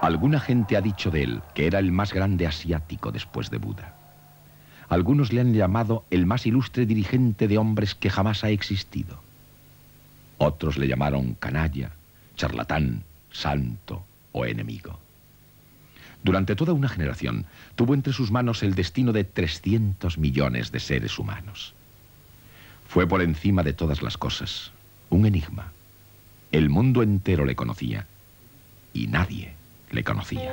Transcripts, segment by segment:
Alguna gente ha dicho de él que era el más grande asiático después de Buda. Algunos le han llamado el más ilustre dirigente de hombres que jamás ha existido. Otros le llamaron canalla, charlatán, santo o enemigo. Durante toda una generación tuvo entre sus manos el destino de 300 millones de seres humanos. Fue por encima de todas las cosas un enigma. El mundo entero le conocía y nadie le conocía.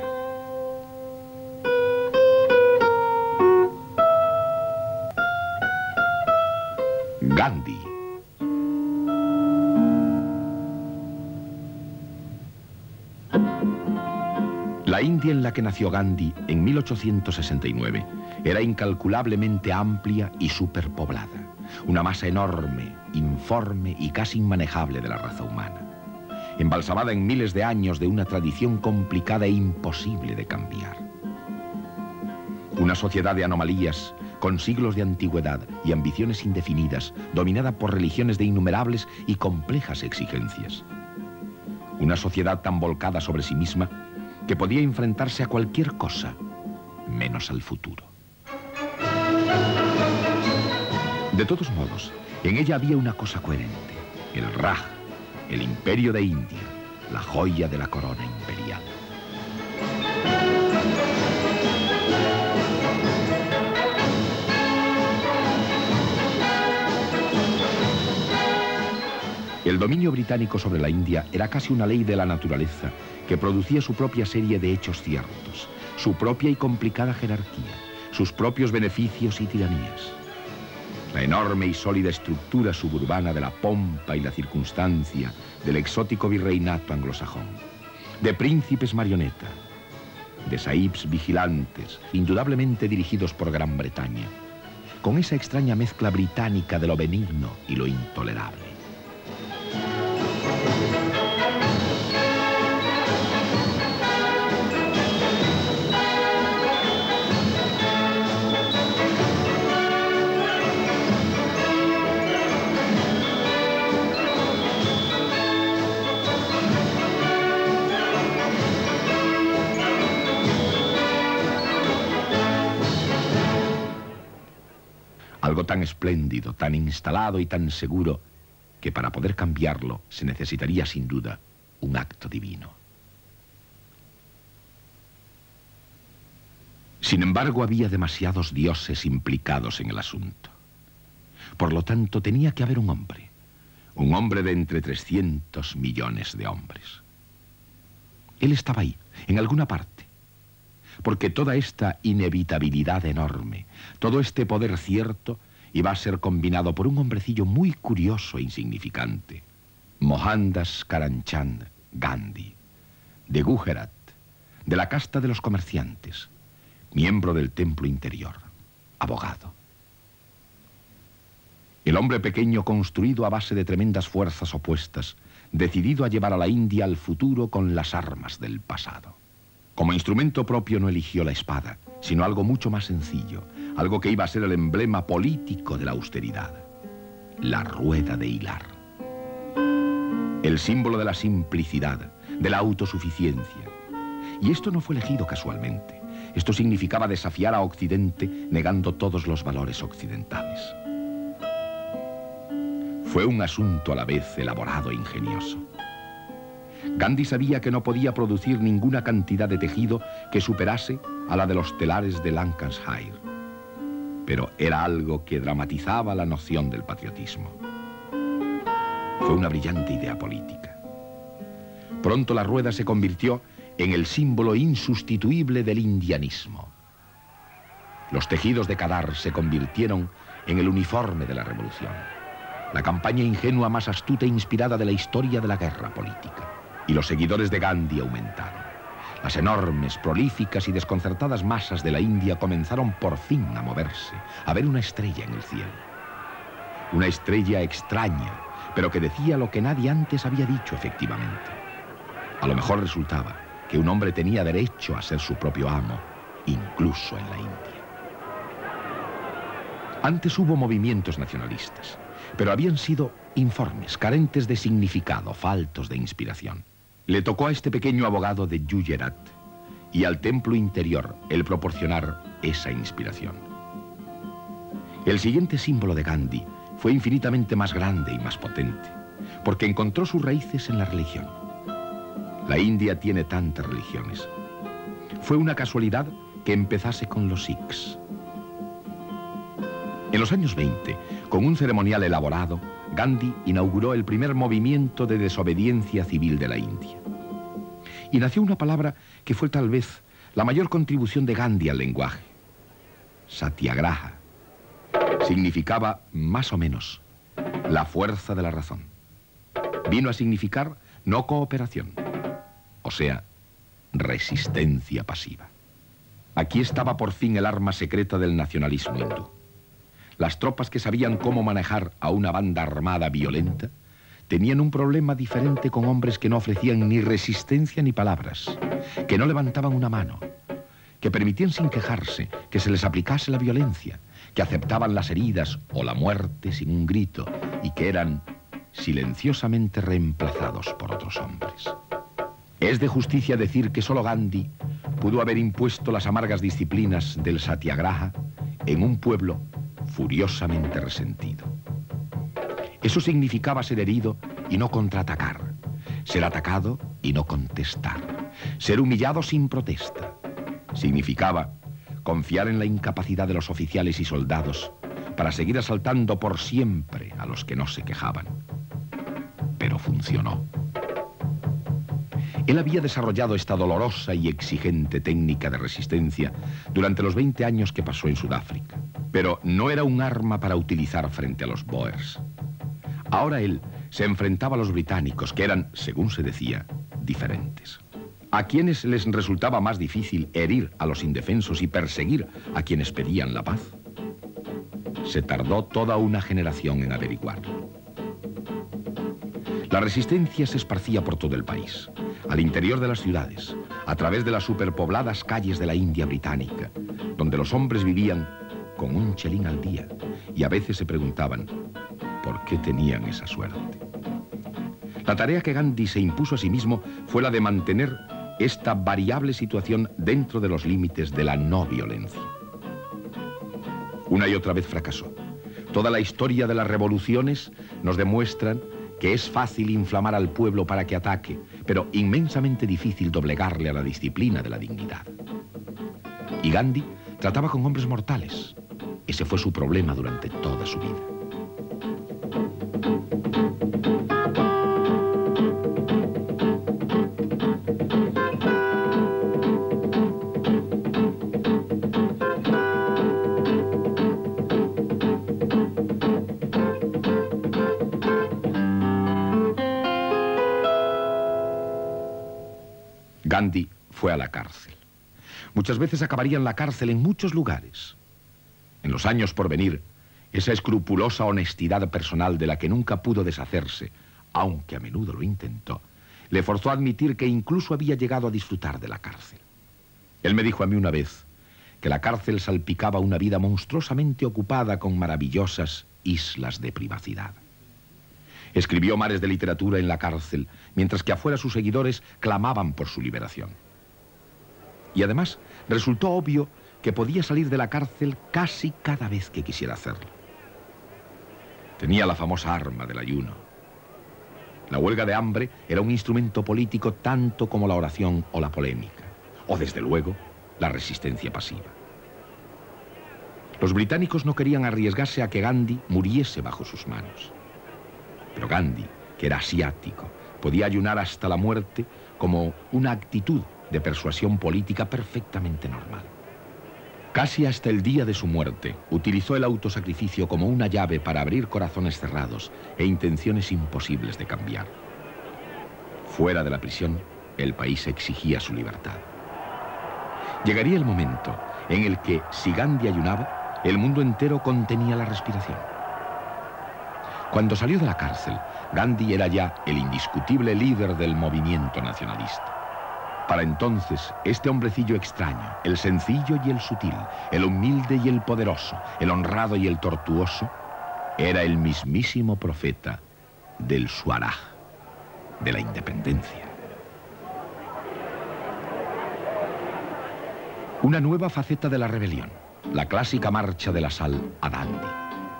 Gandhi. La India en la que nació Gandhi en 1869 era incalculablemente amplia y superpoblada, una masa enorme, informe y casi inmanejable de la raza humana, embalsamada en miles de años de una tradición complicada e imposible de cambiar. Una sociedad de anomalías, con siglos de antigüedad y ambiciones indefinidas, dominada por religiones de innumerables y complejas exigencias. Una sociedad tan volcada sobre sí misma que podía enfrentarse a cualquier cosa, menos al futuro. De todos modos, en ella había una cosa coherente: el Raj, el imperio de India, la joya de la corona imperial. El dominio británico sobre la India era casi una ley de la naturaleza que producía su propia serie de hechos ciertos, su propia y complicada jerarquía, sus propios beneficios y tiranías. La enorme y sólida estructura suburbana de la pompa y la circunstancia del exótico virreinato anglosajón, de príncipes marioneta, de sahibs vigilantes, indudablemente dirigidos por Gran Bretaña, con esa extraña mezcla británica de lo benigno y lo intolerable. Algo tan espléndido, tan instalado y tan seguro, que para poder cambiarlo se necesitaría sin duda un acto divino. Sin embargo, había demasiados dioses implicados en el asunto. Por lo tanto, tenía que haber un hombre de entre 300 millones de hombres. Él estaba ahí, en alguna parte, porque toda esta inevitabilidad enorme, todo este poder cierto, iba a ser combinado por un hombrecillo muy curioso e insignificante, Mohandas Karamchand Gandhi, de Gujarat, de la casta de los comerciantes, miembro del templo interior, abogado. El hombre pequeño construido a base de tremendas fuerzas opuestas, decidido a llevar a la India al futuro con las armas del pasado. Como instrumento propio no eligió la espada, sino algo mucho más sencillo, algo que iba a ser el emblema político de la austeridad: la rueda de hilar. El símbolo de la simplicidad, de la autosuficiencia. Y esto no fue elegido casualmente. Esto significaba desafiar a Occidente negando todos los valores occidentales. Fue un asunto a la vez elaborado e ingenioso. Gandhi sabía que no podía producir ninguna cantidad de tejido que superase a la de los telares de Lancashire. Pero era algo que dramatizaba la noción del patriotismo. Fue una brillante idea política. Pronto la rueda se convirtió en el símbolo insustituible del indianismo. Los tejidos de Kadar se convirtieron en el uniforme de la revolución, la campaña ingenua más astuta e inspirada de la historia de la guerra política. Y los seguidores de Gandhi aumentaron. Las enormes, prolíficas y desconcertadas masas de la India comenzaron por fin a moverse, a ver una estrella en el cielo. Una estrella extraña, pero que decía lo que nadie antes había dicho efectivamente. A lo mejor resultaba que un hombre tenía derecho a ser su propio amo, incluso en la India. Antes hubo movimientos nacionalistas, pero habían sido informes, carentes de significado, faltos de inspiración. Le tocó a este pequeño abogado de Gujarat y al templo interior el proporcionar esa inspiración. El siguiente símbolo de Gandhi fue infinitamente más grande y más potente, porque encontró sus raíces en la religión. La India tiene tantas religiones. Fue una casualidad que empezase con los Sikhs. En los años 20, con un ceremonial elaborado, Gandhi inauguró el primer movimiento de desobediencia civil de la India. Y nació una palabra que fue tal vez la mayor contribución de Gandhi al lenguaje: Satyagraha. Significaba, más o menos, la fuerza de la razón. Vino a significar no cooperación, o sea, resistencia pasiva. Aquí estaba por fin el arma secreta del nacionalismo hindú. Las tropas que sabían cómo manejar a una banda armada violenta tenían un problema diferente con hombres que no ofrecían ni resistencia ni palabras, que no levantaban una mano, que permitían sin quejarse que se les aplicase la violencia, que aceptaban las heridas o la muerte sin un grito y que eran silenciosamente reemplazados por otros hombres. Es de justicia decir que solo Gandhi pudo haber impuesto las amargas disciplinas del Satyagraha en un pueblo furiosamente resentido. Eso significaba ser herido y no contraatacar, ser atacado y no contestar, ser humillado sin protesta. Significaba confiar en la incapacidad de los oficiales y soldados para seguir asaltando por siempre a los que no se quejaban. Pero funcionó. Él había desarrollado esta dolorosa y exigente técnica de resistencia durante los 20 años que pasó en Sudáfrica. Pero no era un arma para utilizar frente a los Boers. Ahora él se enfrentaba a los británicos, que eran, según se decía, diferentes. A quienes les resultaba más difícil herir a los indefensos y perseguir a quienes pedían la paz. Se tardó toda una generación en averiguarlo. La resistencia se esparcía por todo el país, al interior de las ciudades, a través de las superpobladas calles de la India británica, donde los hombres vivían con un chelín al día y a veces se preguntaban por qué tenían esa suerte. La tarea que Gandhi se impuso a sí mismo fue la de mantener esta variable situación dentro de los límites de la no violencia. Una y otra vez fracasó. Toda la historia de las revoluciones nos demuestran que es fácil inflamar al pueblo para que ataque, pero inmensamente difícil doblegarle a la disciplina de la dignidad. Y Gandhi trataba con hombres mortales. Ese fue su problema durante toda su vida. Gandhi fue a la cárcel. Muchas veces acabaría en la cárcel en muchos lugares. En los años por venir, esa escrupulosa honestidad personal de la que nunca pudo deshacerse, aunque a menudo lo intentó, le forzó a admitir que incluso había llegado a disfrutar de la cárcel. Él me dijo a mí una vez que la cárcel salpicaba una vida monstruosamente ocupada con maravillosas islas de privacidad. Escribió mares de literatura en la cárcel, mientras que afuera sus seguidores clamaban por su liberación. Y además, resultó obvio que podía salir de la cárcel casi cada vez que quisiera hacerlo. Tenía la famosa arma del ayuno. La huelga de hambre era un instrumento político tanto como la oración o la polémica, o desde luego, la resistencia pasiva. Los británicos no querían arriesgarse a que Gandhi muriese bajo sus manos. Pero Gandhi, que era asiático, podía ayunar hasta la muerte como una actitud de persuasión política perfectamente normal. Casi hasta el día de su muerte, utilizó el autosacrificio como una llave para abrir corazones cerrados e intenciones imposibles de cambiar. Fuera de la prisión, el país exigía su libertad. Llegaría el momento en el que, si Gandhi ayunaba, el mundo entero contenía la respiración. Cuando salió de la cárcel, Gandhi era ya el indiscutible líder del movimiento nacionalista. Para entonces, este hombrecillo extraño, el sencillo y el sutil, el humilde y el poderoso, el honrado y el tortuoso, era el mismísimo profeta del Swaraj, de la independencia. Una nueva faceta de la rebelión, la clásica marcha de la sal a Dundee.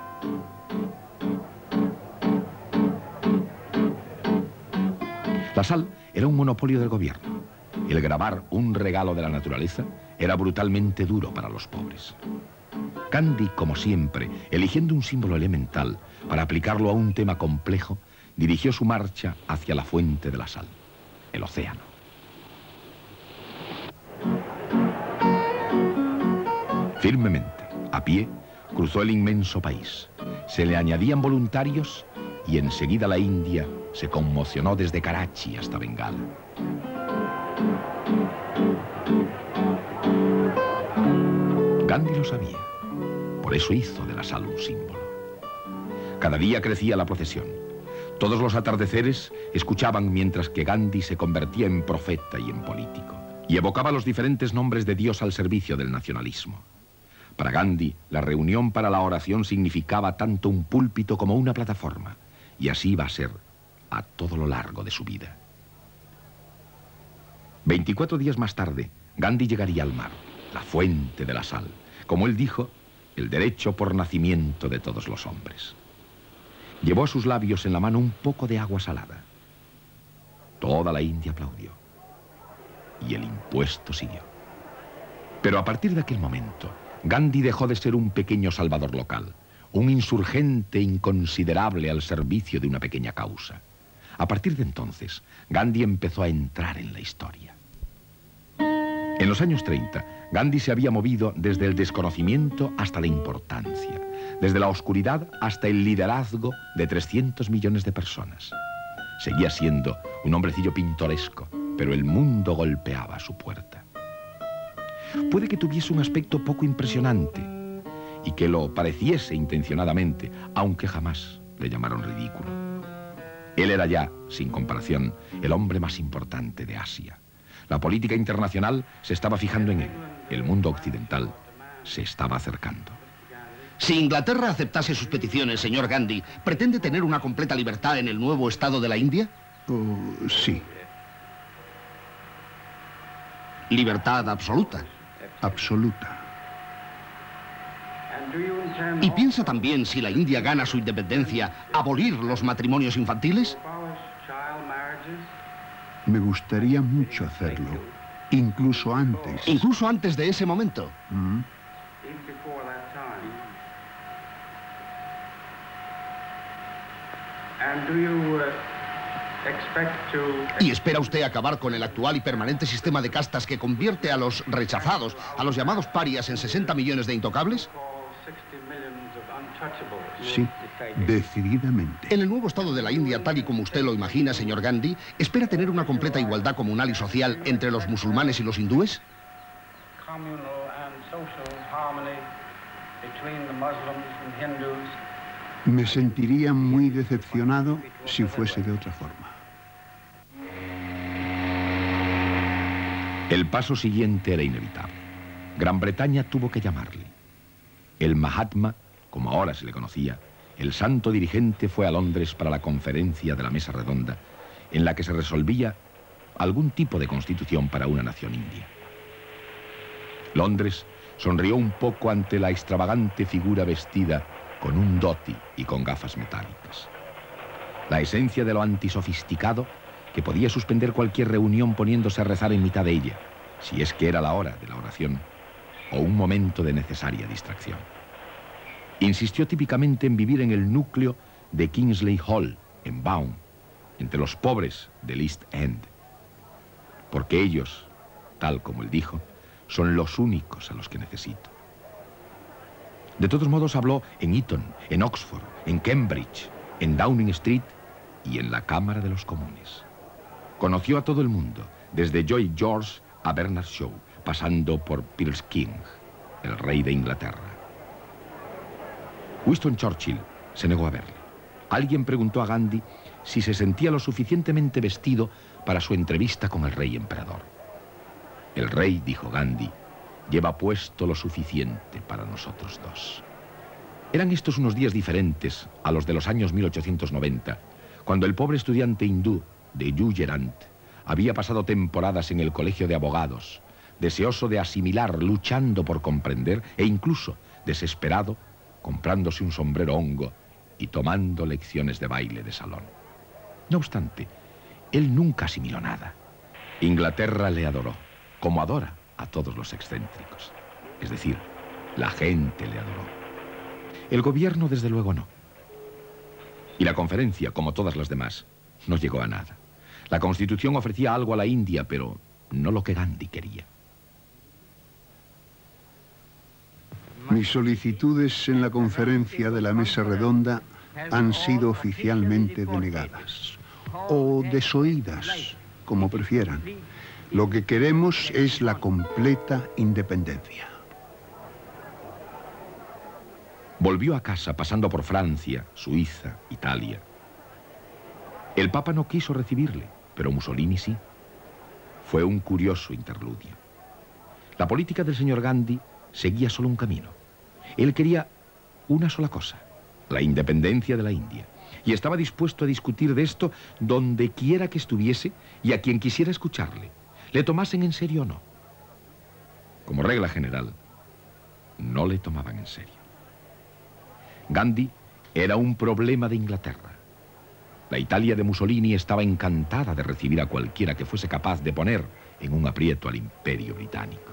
La sal era un monopolio del gobierno. El grabar un regalo de la naturaleza era brutalmente duro para los pobres. Gandhi, como siempre, eligiendo un símbolo elemental para aplicarlo a un tema complejo, dirigió su marcha hacia la fuente de la sal, el océano. Firmemente, a pie, cruzó el inmenso país. Se le añadían voluntarios y enseguida la India se conmocionó desde Karachi hasta Bengala. Gandhi lo sabía. Por eso hizo de la sal un símbolo. Cada día crecía la procesión. Todos los atardeceres escuchaban mientras que Gandhi se convertía en profeta y en político, y evocaba los diferentes nombres de Dios al servicio del nacionalismo. Para Gandhi, la reunión para la oración significaba tanto un púlpito como una plataforma, y así iba a ser a todo lo largo de su vida. 24 días más tarde, Gandhi llegaría al mar, la fuente de la sal, como él dijo, el derecho por nacimiento de todos los hombres. Llevó a sus labios en la mano un poco de agua salada. Toda la India aplaudió. Y el impuesto siguió. Pero a partir de aquel momento, Gandhi dejó de ser un pequeño salvador local, un insurgente inconsiderable al servicio de una pequeña causa. A partir de entonces, Gandhi empezó a entrar en la historia. En los años 30, Gandhi se había movido desde el desconocimiento hasta la importancia, desde la oscuridad hasta el liderazgo de 300 millones de personas. Seguía siendo un hombrecillo pintoresco, pero el mundo golpeaba a su puerta. Puede que tuviese un aspecto poco impresionante y que lo pareciese intencionadamente, aunque jamás le llamaron ridículo. Él era ya, sin comparación, el hombre más importante de Asia. La política internacional se estaba fijando en él. El mundo occidental se estaba acercando. Si Inglaterra aceptase sus peticiones, señor Gandhi, ¿pretende tener una completa libertad en el nuevo estado de la India? Sí. Libertad absoluta. Absoluta. ¿Y piensa también, si la India gana su independencia, abolir los matrimonios infantiles? Me gustaría mucho hacerlo, incluso antes. Incluso antes de ese momento. ¿Y espera usted acabar con el actual y permanente sistema de castas que convierte a los rechazados, a los llamados parias, en 60 millones de intocables? Sí, decididamente. En el nuevo estado de la India, tal y como usted lo imagina, señor Gandhi, ¿espera tener una completa igualdad comunal y social entre los musulmanes y los hindúes? Me sentiría muy decepcionado si fuese de otra forma. El paso siguiente era inevitable. Gran Bretaña tuvo que llamarle. El Mahatma, como ahora se le conocía, el santo dirigente, fue a Londres para la conferencia de la Mesa Redonda, en la que se resolvía algún tipo de constitución para una nación india. Londres sonrió un poco ante la extravagante figura vestida con un dhoti y con gafas metálicas. La esencia de lo antisofisticado que podía suspender cualquier reunión poniéndose a rezar en mitad de ella, si es que era la hora de la oración o un momento de necesaria distracción. Insistió típicamente en vivir en el núcleo de Kingsley Hall, en Baum, entre los pobres del East End, porque ellos, tal como él dijo, son los únicos a los que necesito. De todos modos habló en Eton, en Oxford, en Cambridge, en Downing Street y en la Cámara de los Comunes. Conoció a todo el mundo, desde Lloyd George a Bernard Shaw, pasando por Piers King, el rey de Inglaterra. Winston Churchill se negó a verle. Alguien preguntó a Gandhi si se sentía lo suficientemente vestido para su entrevista con el rey emperador. El rey, dijo Gandhi, lleva puesto lo suficiente para nosotros dos. Eran estos unos días diferentes a los de los años 1890, cuando el pobre estudiante hindú de Gujarat había pasado temporadas en el colegio de abogados, deseoso de asimilar, luchando por comprender e incluso desesperado, comprándose un sombrero hongo y tomando lecciones de baile de salón. No obstante, él nunca asimiló nada. Inglaterra le adoró, como adora a todos los excéntricos. Es decir, la gente le adoró. El gobierno, desde luego, no. Y la conferencia, como todas las demás, no llegó a nada. La Constitución ofrecía algo a la India, pero no lo que Gandhi quería. Mis solicitudes en la conferencia de la Mesa Redonda han sido oficialmente denegadas, o desoídas, como prefieran. Lo que queremos es la completa independencia. Volvió a casa pasando por Francia, Suiza, Italia. El Papa no quiso recibirle, pero Mussolini sí. Fue un curioso interludio. La política del señor Gandhi seguía solo un camino. Él quería una sola cosa, la independencia de la India. Y estaba dispuesto a discutir de esto donde quiera que estuviese y a quien quisiera escucharle, le tomasen en serio o no. Como regla general, no le tomaban en serio. Gandhi era un problema de Inglaterra. La Italia de Mussolini estaba encantada de recibir a cualquiera que fuese capaz de poner en un aprieto al imperio británico.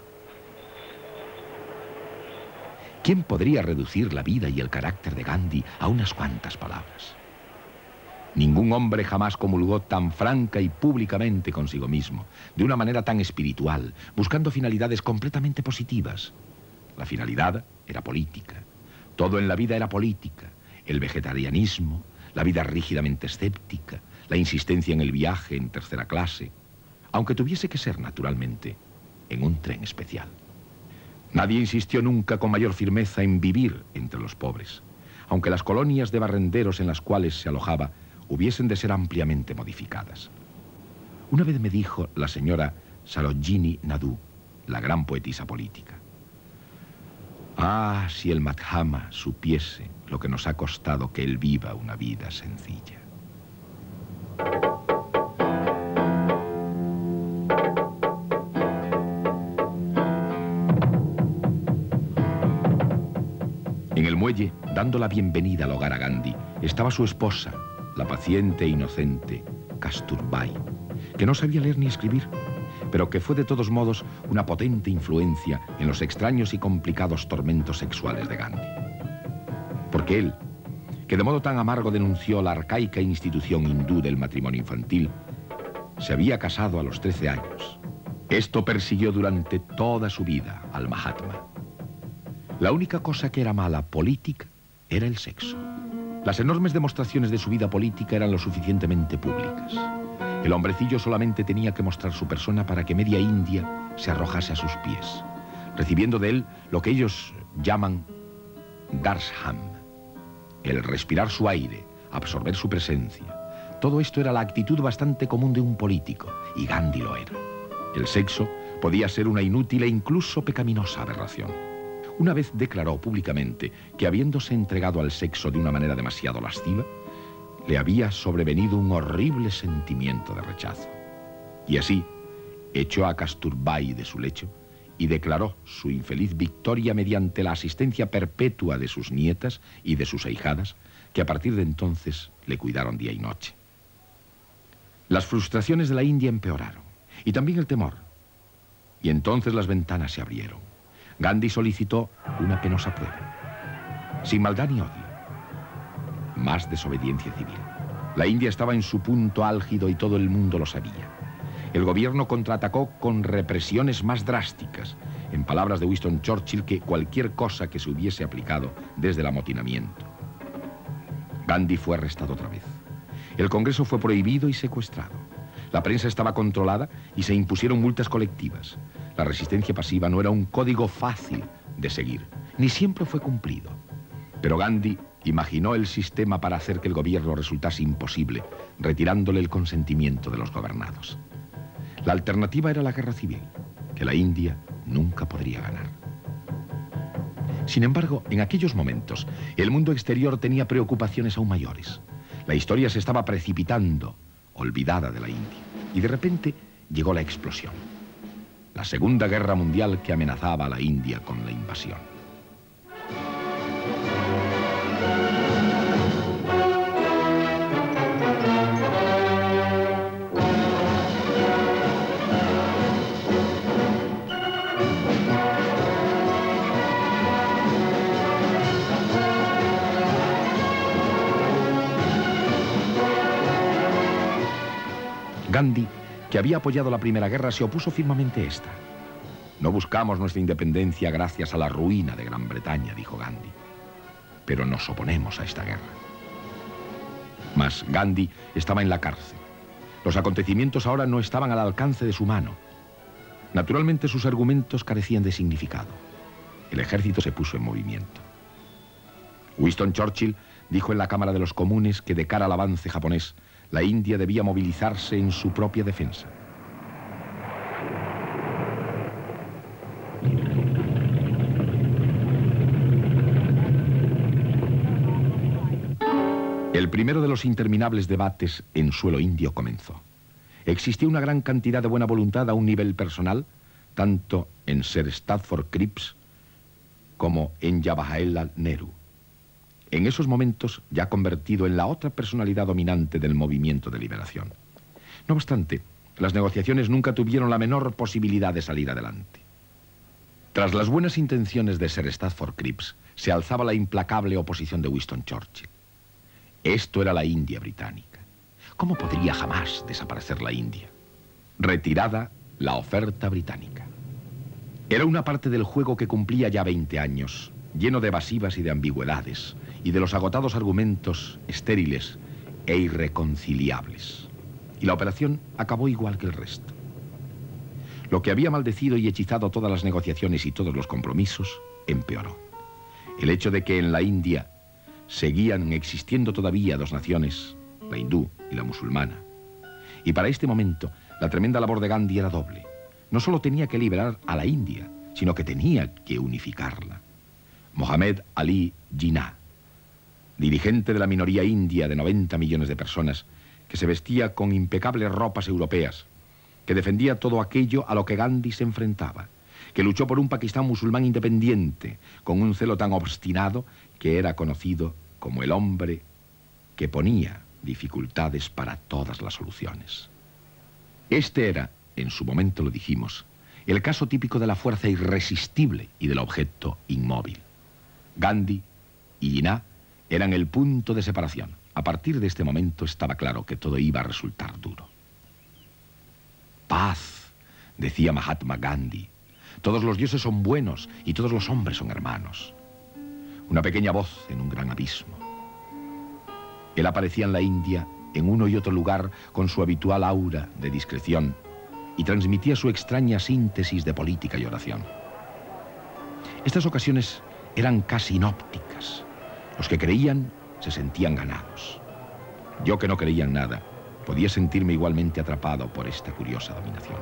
¿Quién podría reducir la vida y el carácter de Gandhi a unas cuantas palabras? Ningún hombre jamás comulgó tan franca y públicamente consigo mismo, de una manera tan espiritual, buscando finalidades completamente positivas. La finalidad era política. Todo en la vida era política. El vegetarianismo, la vida rígidamente escéptica, la insistencia en el viaje en tercera clase, aunque tuviese que ser, naturalmente, en un tren especial. Nadie insistió nunca con mayor firmeza en vivir entre los pobres, aunque las colonias de barrenderos en las cuales se alojaba hubiesen de ser ampliamente modificadas. Una vez me dijo la señora Sarojini Naidu, la gran poetisa política: ah, si el Mahatma supiese lo que nos ha costado que él viva una vida sencilla. En el muelle, dando la bienvenida al hogar a Gandhi, estaba su esposa, la paciente e inocente Kasturbai, que no sabía leer ni escribir, pero que fue de todos modos una potente influencia en los extraños y complicados tormentos sexuales de Gandhi. Porque él, que de modo tan amargo denunció la arcaica institución hindú del matrimonio infantil, se había casado a los 13 años. Esto persiguió durante toda su vida al Mahatma. La única cosa que era mala política era el sexo. Las enormes demostraciones de su vida política eran lo suficientemente públicas. El hombrecillo solamente tenía que mostrar su persona para que media India se arrojase a sus pies, recibiendo de él lo que ellos llaman darsham, el respirar su aire, absorber su presencia. Todo esto era la actitud bastante común de un político, y Gandhi lo era. El sexo podía ser una inútil e incluso pecaminosa aberración. Una vez declaró públicamente que, habiéndose entregado al sexo de una manera demasiado lasciva, le había sobrevenido un horrible sentimiento de rechazo. Y así, echó a Kasturbai de su lecho y declaró su infeliz victoria mediante la asistencia perpetua de sus nietas y de sus ahijadas, que a partir de entonces le cuidaron día y noche. Las frustraciones de la India empeoraron, y también el temor. Y entonces las ventanas se abrieron. Gandhi solicitó una penosa prueba, sin maldad ni odio, más desobediencia civil. La India estaba en su punto álgido y todo el mundo lo sabía. El gobierno contraatacó con represiones más drásticas, en palabras de Winston Churchill, que cualquier cosa que se hubiese aplicado desde el amotinamiento. Gandhi fue arrestado otra vez. El Congreso fue prohibido y secuestrado. La prensa estaba controlada y se impusieron multas colectivas. La resistencia pasiva no era un código fácil de seguir, ni siempre fue cumplido. Pero Gandhi imaginó el sistema para hacer que el gobierno resultase imposible, retirándole el consentimiento de los gobernados. La alternativa era la guerra civil, que la India nunca podría ganar. Sin embargo, en aquellos momentos, el mundo exterior tenía preocupaciones aún mayores. La historia se estaba precipitando, olvidada de la India, y de repente llegó la explosión. la Segunda Guerra Mundial que amenazaba a la India con la invasión. Gandhi, que había apoyado la Primera Guerra, se opuso firmemente a esta. No buscamos nuestra independencia gracias a la ruina de Gran Bretaña, dijo Gandhi, pero nos oponemos a esta guerra. Mas Gandhi estaba en la cárcel. Los acontecimientos ahora no estaban al alcance de su mano. Naturalmente sus argumentos carecían de significado. El ejército se puso en movimiento. Winston Churchill dijo en la Cámara de los Comunes que de cara al avance japonés, la India debía movilizarse en su propia defensa. El primero de los interminables debates en suelo indio comenzó. Existía una gran cantidad de buena voluntad a un nivel personal, tanto en Sir Stafford Cripps como en Jawaharlal Nehru. En esos momentos ya convertido en la otra personalidad dominante del movimiento de liberación. No obstante, las negociaciones nunca tuvieron la menor posibilidad de salir adelante. Tras las buenas intenciones de Sir Stafford Cripps, se alzaba la implacable oposición de Winston Churchill. Esto era la India británica. ¿Cómo podría jamás desaparecer la India? Retirada la oferta británica. Era una parte del juego que cumplía ya 20 años, lleno de evasivas y de ambigüedades, y de los agotados argumentos estériles e irreconciliables. Y la operación acabó igual que el resto. Lo que había maldecido y hechizado todas las negociaciones y todos los compromisos, empeoró. El hecho de que en la India seguían existiendo todavía dos naciones, la hindú y la musulmana. Y para este momento, la tremenda labor de Gandhi era doble. No solo tenía que liberar a la India, sino que tenía que unificarla. Mohammed Ali Jinnah, dirigente de la minoría india de 90 millones de personas, que se vestía con impecables ropas europeas, que defendía todo aquello a lo que Gandhi se enfrentaba, que luchó por un Pakistán musulmán independiente, con un celo tan obstinado que era conocido como el hombre que ponía dificultades para todas las soluciones. Este era, en su momento lo dijimos, el caso típico de la fuerza irresistible y del objeto inmóvil. Gandhi y Jinnah eran el punto de separación. A partir de este momento estaba claro que todo iba a resultar duro. Paz, decía Mahatma Gandhi. Todos los dioses son buenos y todos los hombres son hermanos. Una pequeña voz en un gran abismo. Él aparecía en la India, en uno y otro lugar, con su habitual aura de discreción, y transmitía su extraña síntesis de política y oración. Estas ocasiones eran casi inópticas. Los que creían se sentían ganados. Yo, que no creía en nada, podía sentirme igualmente atrapado por esta curiosa dominación.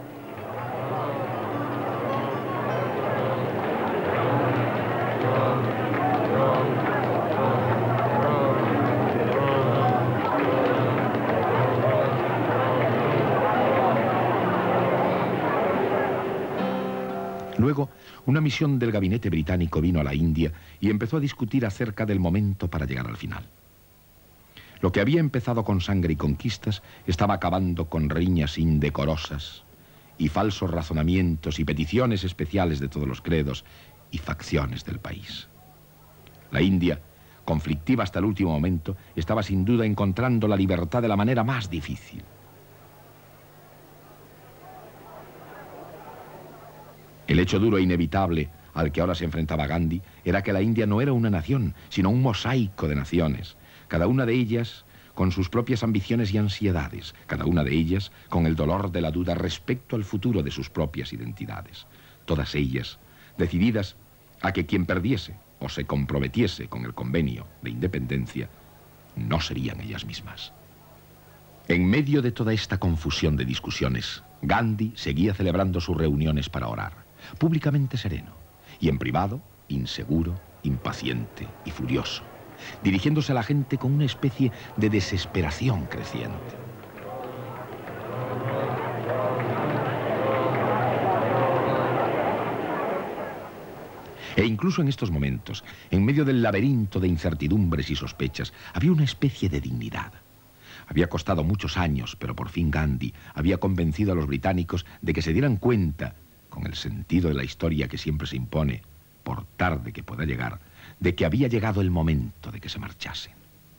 Luego, una misión del gabinete británico vino a la India y empezó a discutir acerca del momento para llegar al final. Lo que había empezado con sangre y conquistas estaba acabando con riñas indecorosas y falsos razonamientos y peticiones especiales de todos los credos y facciones del país. La India, conflictiva hasta el último momento, estaba sin duda encontrando la libertad de la manera más difícil. El hecho duro e inevitable al que ahora se enfrentaba Gandhi era que la India no era una nación, sino un mosaico de naciones, cada una de ellas con sus propias ambiciones y ansiedades, cada una de ellas con el dolor de la duda respecto al futuro de sus propias identidades, todas ellas decididas a que quien perdiese o se comprometiese con el convenio de independencia no serían ellas mismas. En medio de toda esta confusión de discusiones, Gandhi seguía celebrando sus reuniones para orar, públicamente sereno, y en privado, inseguro, impaciente y furioso, dirigiéndose a la gente con una especie de desesperación creciente. E incluso en estos momentos, en medio del laberinto de incertidumbres y sospechas, había una especie de dignidad. Había costado muchos años, pero por fin Gandhi había convencido a los británicos de que se dieran cuenta, con el sentido de la historia que siempre se impone, por tarde que pueda llegar, de que había llegado el momento de que se marchasen.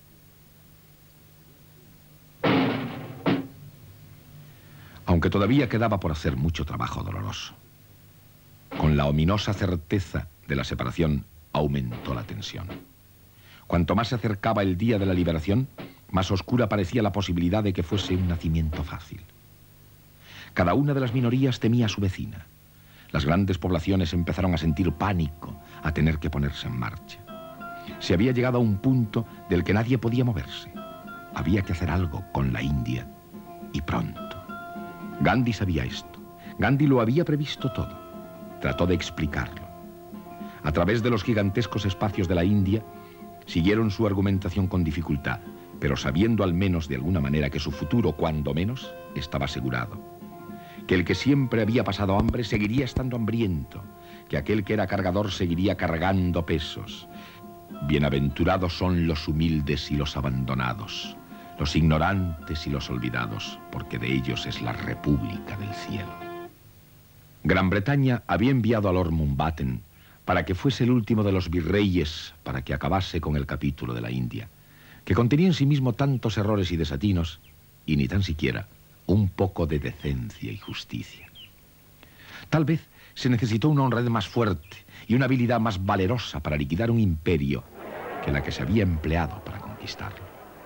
Aunque todavía quedaba por hacer mucho trabajo doloroso. Con la ominosa certeza de la separación, aumentó la tensión. Cuanto más se acercaba el día de la liberación, más oscura parecía la posibilidad de que fuese un nacimiento fácil. Cada una de las minorías temía a su vecina. Las grandes poblaciones empezaron a sentir pánico, a tener que ponerse en marcha. Se había llegado a un punto del que nadie podía moverse. Había que hacer algo con la India, y pronto. Gandhi sabía esto. Gandhi lo había previsto todo. Trató de explicarlo. A través de los gigantescos espacios de la India, siguieron su argumentación con dificultad, pero sabiendo al menos de alguna manera que su futuro, cuando menos, estaba asegurado. Que el que siempre había pasado hambre seguiría estando hambriento, que aquel que era cargador seguiría cargando pesos. Bienaventurados son los humildes y los abandonados, los ignorantes y los olvidados, porque de ellos es la República del Cielo. Gran Bretaña había enviado a Lord Mountbatten para que fuese el último de los virreyes, para que acabase con el capítulo de la India, que contenía en sí mismo tantos errores y desatinos, y ni tan siquiera un poco de decencia y justicia. Tal vez se necesitó una honradez más fuerte y una habilidad más valerosa para liquidar un imperio que la que se había empleado para conquistarlo.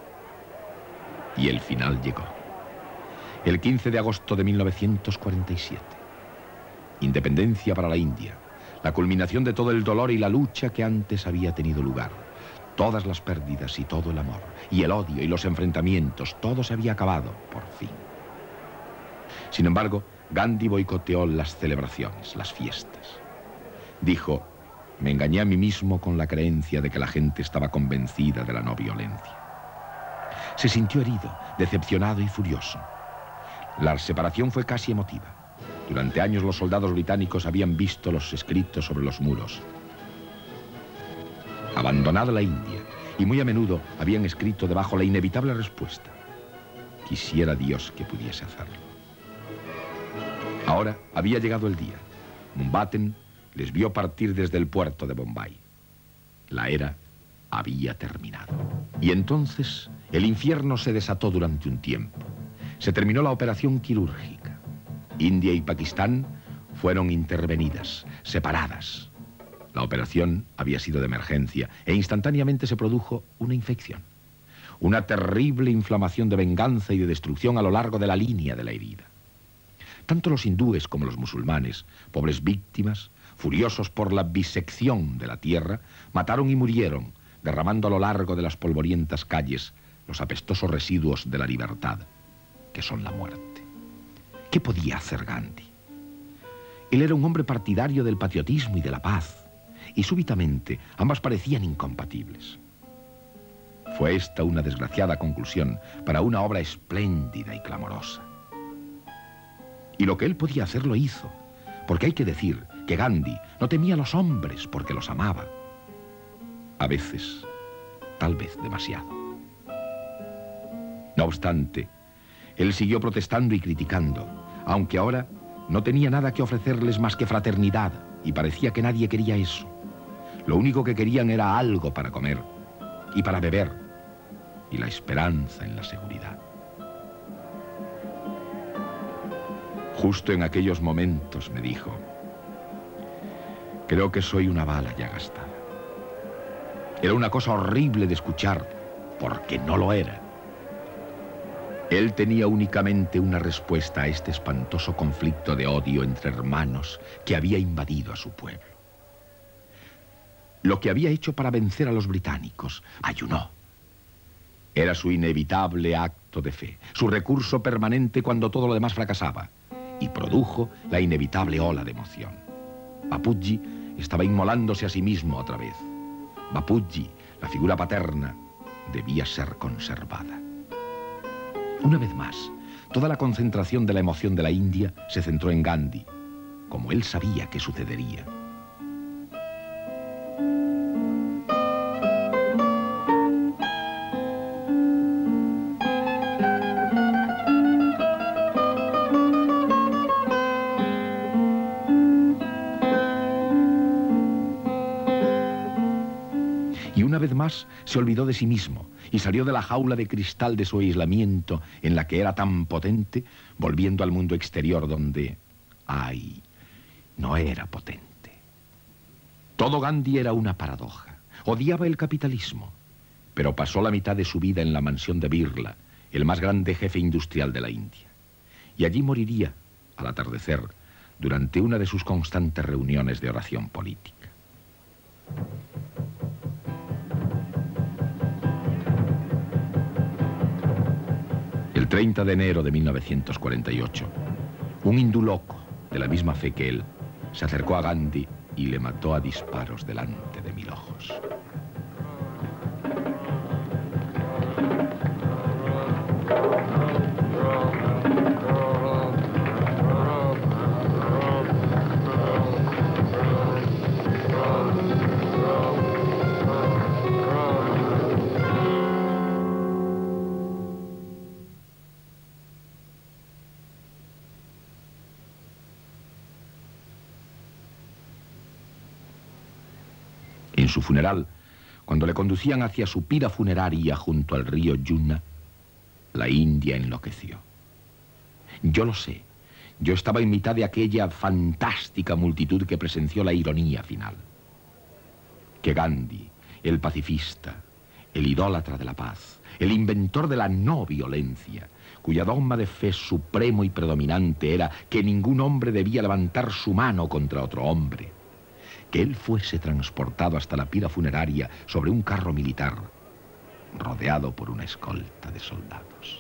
Y el final llegó. El 15 de agosto de 1947. Independencia para la India. La culminación de todo el dolor y la lucha que antes había tenido lugar. Todas las pérdidas y todo el amor, y el odio y los enfrentamientos, todo se había acabado, por fin. Sin embargo, Gandhi boicoteó las celebraciones, las fiestas. Dijo, me engañé a mí mismo con la creencia de que la gente estaba convencida de la no violencia. Se sintió herido, decepcionado y furioso. La separación fue casi emotiva. Durante años los soldados británicos habían visto los escritos sobre los muros. Abandonada la India, y muy a menudo habían escrito debajo la inevitable respuesta. Quisiera Dios que pudiese hacerlo. Ahora había llegado el día. Mountbatten les vio partir desde el puerto de Bombay. La era había terminado. Y entonces el infierno se desató durante un tiempo. Se terminó la operación quirúrgica. India y Pakistán fueron intervenidas, separadas. La operación había sido de emergencia e instantáneamente se produjo una infección. Una terrible inflamación de venganza y de destrucción a lo largo de la línea de la herida. Tanto los hindúes como los musulmanes, pobres víctimas, furiosos por la bisección de la tierra, mataron y murieron, derramando a lo largo de las polvorientas calles los apestosos residuos de la libertad, que son la muerte. ¿Qué podía hacer Gandhi? Él era un hombre partidario del patriotismo y de la paz, y súbitamente ambas parecían incompatibles. Fue esta una desgraciada conclusión para una obra espléndida y clamorosa. Y lo que él podía hacer lo hizo, porque hay que decir que Gandhi no temía a los hombres porque los amaba. A veces, tal vez demasiado. No obstante, él siguió protestando y criticando, aunque ahora no tenía nada que ofrecerles más que fraternidad, y parecía que nadie quería eso. Lo único que querían era algo para comer y para beber, y la esperanza en la seguridad. Justo en aquellos momentos me dijo, creo que soy una bala ya gastada. Era una cosa horrible de escuchar, porque no lo era. Él tenía únicamente una respuesta a este espantoso conflicto de odio entre hermanos que había invadido a su pueblo. Lo que había hecho para vencer a los británicos, ayunó. Era su inevitable acto de fe, su recurso permanente cuando todo lo demás fracasaba, y produjo la inevitable ola de emoción. Bapuji estaba inmolándose a sí mismo otra vez. Bapuji, la figura paterna, debía ser conservada. Una vez más, toda la concentración de la emoción de la India se centró en Gandhi, como él sabía que sucedería. vez más se olvidó de sí mismo y salió de la jaula de cristal de su aislamiento en la que era tan potente, volviendo al mundo exterior donde, ay, no era potente. Todo Gandhi era una paradoja. Odiaba el capitalismo, pero pasó la mitad de su vida en la mansión de Birla, el más grande jefe industrial de la India. Y allí moriría, al atardecer, durante una de sus constantes reuniones de oración política. El 30 de enero de 1948, un hindú loco, de la misma fe que él, se acercó a Gandhi y le mató a disparos delante de 1000 ojos. En su funeral, cuando le conducían hacia su pira funeraria junto al río Yamuna, la India enloqueció. Yo lo sé. Yo estaba en mitad de aquella fantástica multitud que presenció la ironía final. Que Gandhi, el pacifista, el idólatra de la paz, el inventor de la no violencia, cuya dogma de fe supremo y predominante era que ningún hombre debía levantar su mano contra otro hombre, que él fuese transportado hasta la pira funeraria sobre un carro militar, rodeado por una escolta de soldados.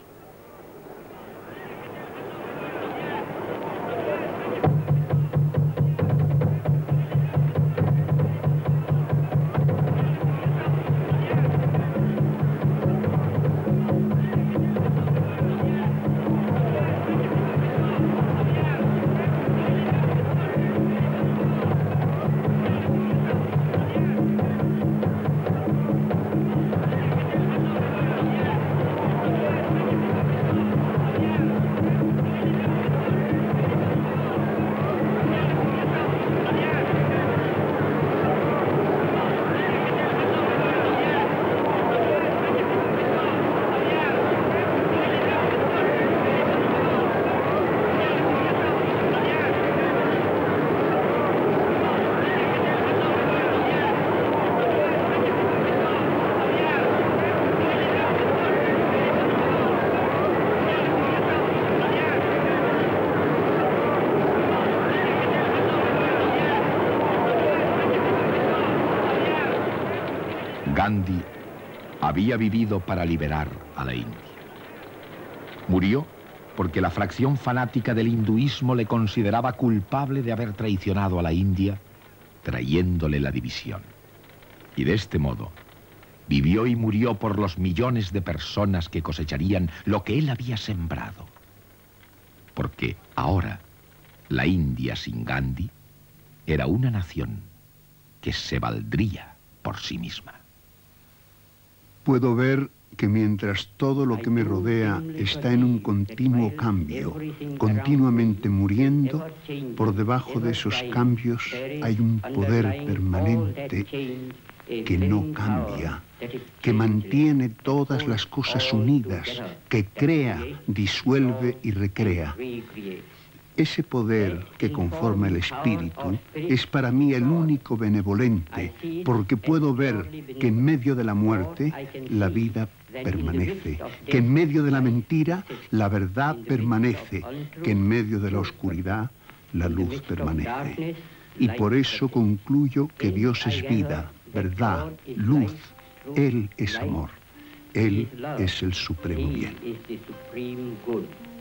Gandhi había vivido para liberar a la India. Murió porque la fracción fanática del hinduismo le consideraba culpable de haber traicionado a la India, trayéndole la división. Y de este modo, vivió y murió por los millones de personas que cosecharían lo que él había sembrado. Porque ahora, la India sin Gandhi era una nación que se valdría por sí misma. Puedo ver que mientras todo lo que me rodea está en un continuo cambio, continuamente muriendo, por debajo de esos cambios hay un poder permanente que no cambia, que mantiene todas las cosas unidas, que crea, disuelve y recrea. Ese poder que conforma el espíritu es para mí el único benevolente, porque puedo ver que en medio de la muerte la vida permanece, que en medio de la mentira la verdad permanece, que en medio de la oscuridad la luz permanece. Y por eso concluyo que Dios es vida, verdad, luz. Él es amor. Él es el supremo bien.